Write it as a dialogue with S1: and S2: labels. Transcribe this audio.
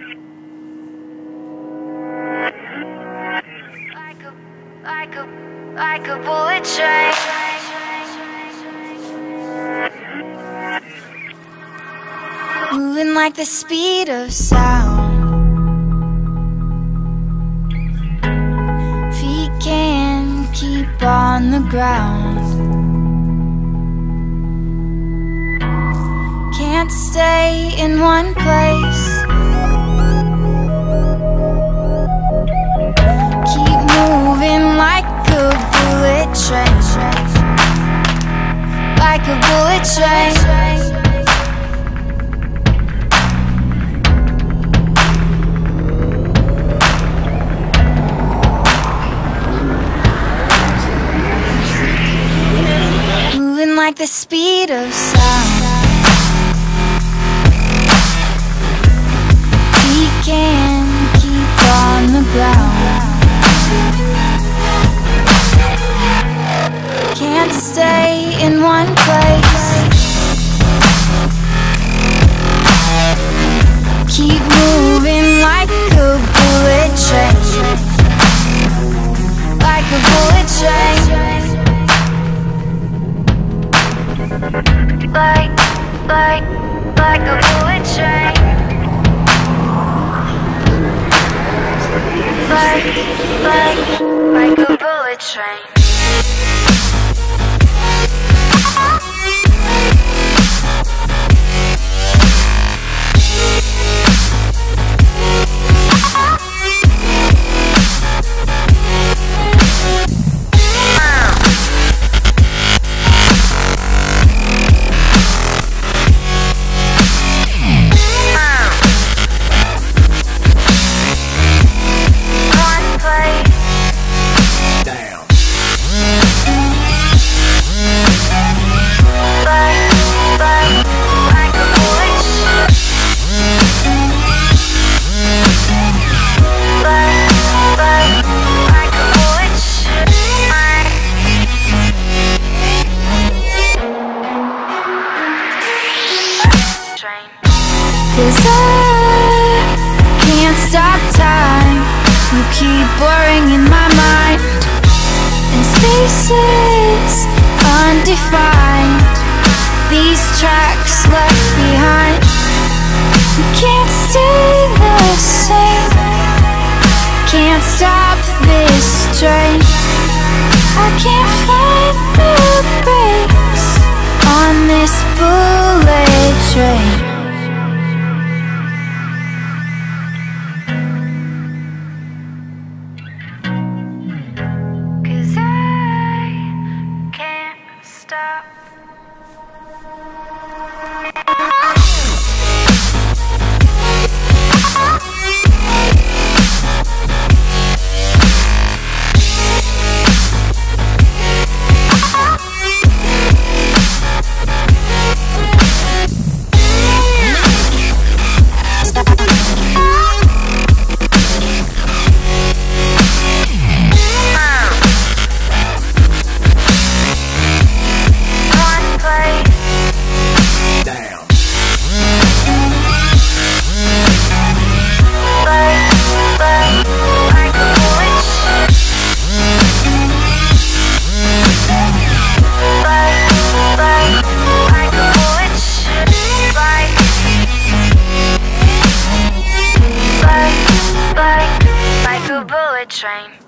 S1: Like a bullet train. Moving like the speed of sound. Feet can't keep on the ground. Can't stay in one place. Keep moving like a bullet train. Like a bullet train. Moving like the speed of sound. We can't keep on the ground. Can't stay in one place. Keep moving like a bullet train. Like a bullet train. Like a bullet train. Like a bullet train. Cause I can't stop time. You keep blurring in my mind, and spaces undefined. These tracks left behind. We can't stay the same. Can't stop this train. I can't find the brakes on this bullet train. Stop. Like a bullet train.